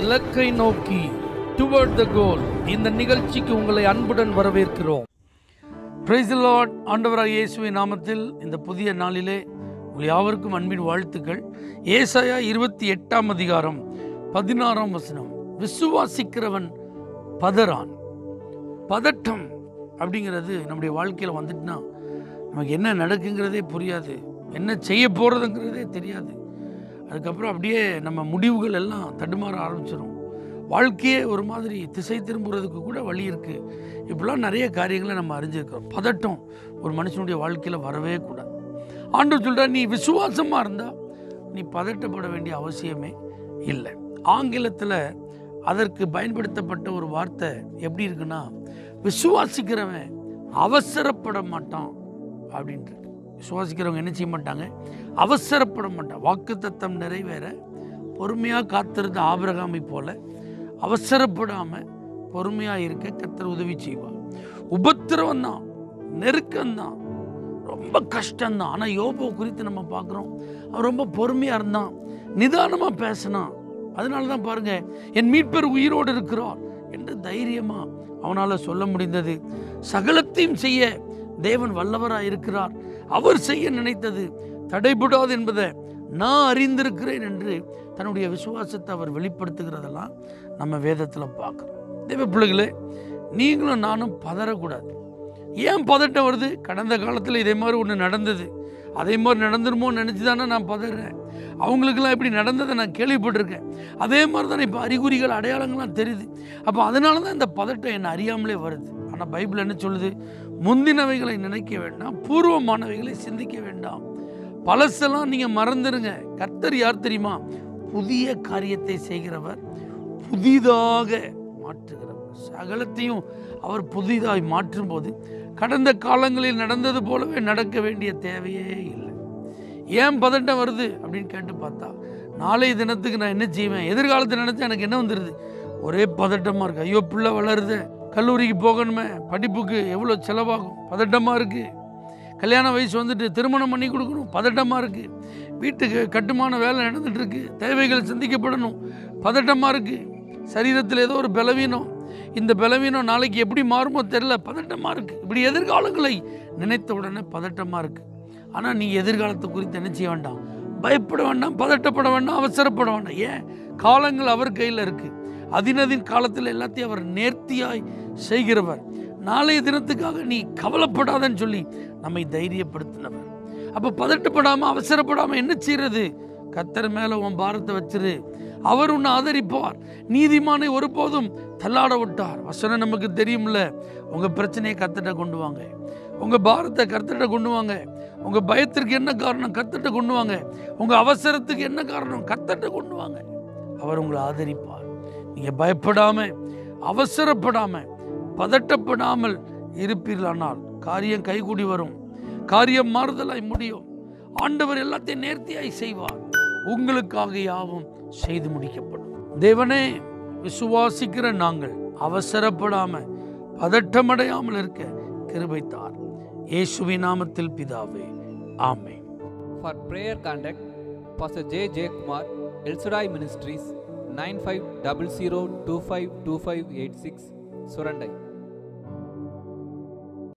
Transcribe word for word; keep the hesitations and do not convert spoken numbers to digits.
இலக்கை நோக்கி டுவர்ட் த கோல். இந்த நிகழ்ச்சிக்கு உங்களை அன்புடன் வரவேற்கிறோம். Praise the Lord. ஆண்டவராகிய இயேசுவின் நாமத்தில் இந்த புதிய நாளிலே உங்கள் யாவருக்கும் அன்பின் வாழ்த்துக்கள். ஏசாயா இருபத்தி எட்டாம் அதிகாரம் பதினாறாம் வசனம். விசுவாசிக்கிறவன் பதறான். பதட்டம் அப்படிங்கிறது நம்முடைய வாழ்க்கையில் வந்துட்டுனா நமக்கு என்ன நடக்குங்கிறதே புரியாது, என்ன செய்ய போகிறதுங்கிறதே தெரியாது. அதுக்கப்புறம் அப்படியே நம்ம முடிவுகள் எல்லாம் தடுமாற ஆரம்பிச்சிடும். வாழ்க்கையே ஒரு மாதிரி திசை திரும்புறதுக்கு கூட வழி இருக்குது. இப்படிலாம் நிறைய காரியங்களை நம்ம அறிஞ்சிருக்கிறோம். பதட்டம் ஒரு மனுஷனுடைய வாழ்க்கையில் வரவே கூடாது. ஆண்டவர் சொல்கிறா, நீ விசுவாசமாக இருந்தால் நீ பதட்டப்பட வேண்டிய அவசியமே இல்லை. ஆங்கிலத்தில் அதற்கு பயன்படுத்தப்பட்ட ஒரு வார்த்தை எப்படி இருக்குன்னா, விசுவாசிக்கிறவன் அவசரப்பட மாட்டான் அப்படின்ட்டு. விசுவாசிக்கிறவங்க என்ன செய்ய மாட்டாங்க? அவசரப்பட மாட்டான். வாக்கு தத்தம் நிறைவேற பொறுமையாக காத்திருந்த ஆபிரகாமை போல அவசரப்படாமல் பொறுமையாக இருக்க கர்த்தர் உதவி செய்வார். உபத்திரவம் தான், நெருக்கம்தான், ரொம்ப கஷ்டம்தான். ஆனால் யோபு குறித்து நம்ம பார்க்குறோம், அவன் ரொம்ப பொறுமையாக இருந்தான், நிதானமாக பேசினான். அதனால தான் பாருங்க, என் மீட்பர் உயிரோடு இருக்கிறார் என்று தைரியமாக அவனால் சொல்ல முடிந்தது. சகலத்தையும் செய்ய தேவன் வல்லவராக இருக்கிறார், அவர் செய்ய நினைத்தது தடைபடாது என்பதை நான் அறிந்திருக்கிறேன் என்று தன்னுடைய விசுவாசத்தை அவர் வெளிப்படுத்துகிறதெல்லாம் நம்ம வேதத்தில் பார்க்குறோம். தேவ பிள்ளைகளே, நீங்களும் நானும் பதறக்கூடாது. ஏன் பதட்டம் வருது? கடந்த காலத்தில் இதே மாதிரி ஒன்று நடந்தது, அதே மாதிரி நடந்துருமோன்னு நினச்சி தானே நான் பதறேன். அவங்களுக்கெல்லாம் எப்படி நடந்ததை நான் கேள்விப்பட்டிருக்கேன். அதே மாதிரி தானே இப்போ அறிகுறிகள் அடையாளங்கள்லாம் தெரியுது. அப்போ அதனால தான் இந்த பதட்டம் என்னை அறியாமலே வருது. ஆனால் பைபிள் என்ன சொல்லுது? முந்தினவைகளை நினைக்க வேண்டாம், பூர்வமானவைகளை சிந்திக்க வேண்டாம். பழசெல்லாம் நீங்கள் மறந்துடுங்க. கர்த்தர் யார் தெரியுமா? புதிய காரியத்தை செய்கிறவர், புதிதாக மாற்றுகிறவர். சகலத்தையும் அவர் புதிதாய் மாற்றும் போது கடந்த காலங்களில் நடந்தது போலவே நடக்க வேண்டிய தேவையே இல்லை. ஏன் பதட்டம் வருது அப்படின்னு கேட்டு பார்த்தா, நாளைய தினத்துக்கு நான் என்ன செய்வேன், எதிர்காலத்தை நினச்சா எனக்கு என்ன வந்துடுது? ஒரே பதட்டமாக இருக்குது. ஐயோ, பிள்ளை வளருது, கல்லூரிக்கு போகணுமே, படிப்புக்கு எவ்வளோ செலவாகும், பதட்டமாக இருக்குது. கல்யாண வயசு வந்துட்டு திருமணம் பண்ணி கொடுக்கணும், பதட்டமாக இருக்குது. வீட்டுக்கு கட்டுமான வேலை நடந்துகிட்ருக்கு, தேவைகள் சந்திக்கப்படணும், பதட்டமாக இருக்குது. சரீரத்தில் ஏதோ ஒரு பலவீனம், இந்த பலவீனம் நாளைக்கு எப்படி மாறுமோ தெரில, பதட்டமாக இருக்குது. இப்படி எதிர்காலங்களை நினைத்த உடனே பதட்டமாக இருக்குது. ஆனால் நீ எதிர்காலத்தை குறித்து என்ன செய்ய வேண்டாம், பயப்பட வேண்டாம், பதட்டப்பட வேண்டாம், அவசரப்பட வேண்டாம். ஏன்? காலங்கள் அவர் கையில் இருக்குது. அதினதின் காலத்தில் எல்லாத்தையும் அவர் நேர்த்தியாய் செய்கிறவர். நாளைய தினத்துக்காக நீ கவலைப்படாதன்னு சொல்லி நம்மை தைரியப்படுத்தினவர். அப்போ பதட்டப்படாமல் அவசரப்படாமல் என்ன செய்யறது? கர்த்தர் மேலே உன் பாரத்தை வச்சிரு, அவர் உன்னை ஆதரிப்பார். நீதிமானை ஒருபோதும் தள்ளாட விட்டார். வசனம் நமக்கு தெரியும்ல. உங்கள் பிரச்சனையை கர்த்தர்ட்ட கொண்டு வாங்க, உங்கள் பாரத்தை கர்த்தர்ட்ட கொண்டு வாங்க. உங்கள் பயத்திற்கு என்ன காரணம்? கர்த்தர்ட்ட கொண்டு வாங்க. உங்கள் அவசரத்துக்கு என்ன காரணம்? கர்த்தர்ட்ட கொண்டு வாங்க. அவர் உங்களை ஆதரிப்பார். நீங்கள் பயப்படாமல் அவசரப்படாமல் பதட்டப்படாமல் இருப்பீர்களானால் காரியம் கைகூடி வரும், காரியம் மாறுதலாய் முடியும். ஆண்டவர் எல்லாத்தையும் நேர்த்தியாய் செய்வார். உங்களுக்காக யாவும் செய்து முடிக்கப்படும். தேவனே, விசுவாசிக்கிற நாங்கள் அவசரப்படாமல் பதட்டமடையாமல் இருக்க கிருபை தார். இயேசுவின் நாமத்தில் பிதாவே, ஆமென். For prayer contact, Pastor J Jeyakumar, El-Shaddai Ministries, nine five zero zero two five two five eight six, Surandai.